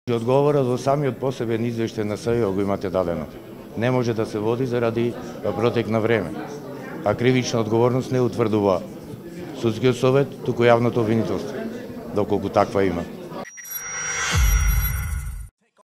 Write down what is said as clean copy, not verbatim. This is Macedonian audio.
Одговорот во самиот посебен извештај на СЈО го имате дадено. Не може да се води заради протек на време. А кривична одговорност не утврдува судскиот совет, туку јавното обвинителство, доколку таква има.